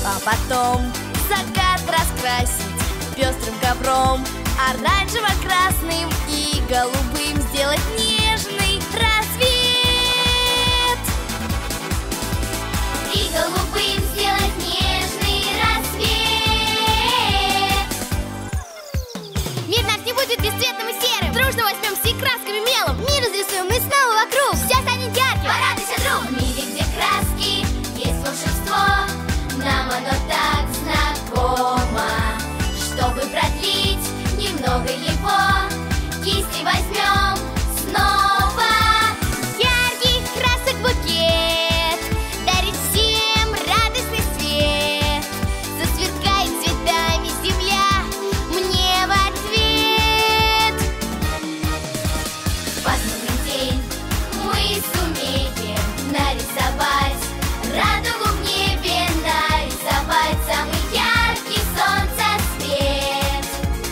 а потом закат раскрасить пестрым ковром, оранжево-красным и голубым сделать нежный рассвет. И голубым сделать нежный рассвет. Мир наш не будет бесцветным и серым. Дружно возьмем все красками мелом, мир разрисуем мы снова вокруг. Все станет ярким. Порадуйся, друг! В мире, где краски, есть волшебство. Нам оно так знакомо. Чтобы продлить немного его, кисти возьмем снова. Ярких красок букет дарит всем радостный свет. Засверкает цветами земля мне в ответ. В пасмурный день мы сумеем нарисовать радугу в небе, нарисовать самый яркий солнцесвет.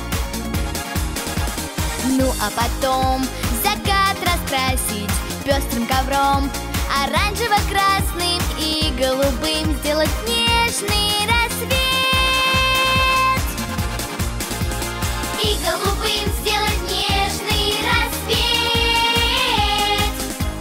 Ну а потом закат раскрасить пестрым ковром, оранжево-красным и голубым сделать нежный рассвет. И голубым сделать нежный рассвет.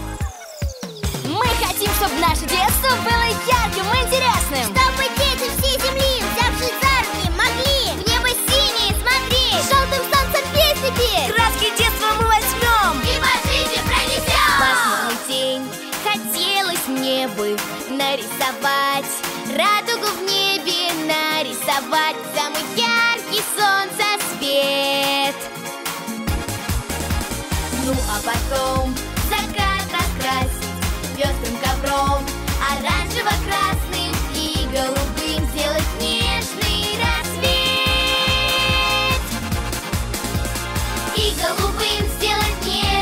Мы хотим, чтобы наше детство было ярким и интересным. Чтобы дети всей земли, взявшись за руки, могли в небо синее смотреть, Желтым солнцем песни петь. Краски детства мы возьмем и по жизни пронесем. Пасмурный день хотелось мне бы нарисовать радугу в небе, нарисовать самый яркий солнцесвет. Ну а потом закат раскрасить пестрым ковром, оранжево-красным и голубым сделать нежный рассвет. И голубым сделать нежный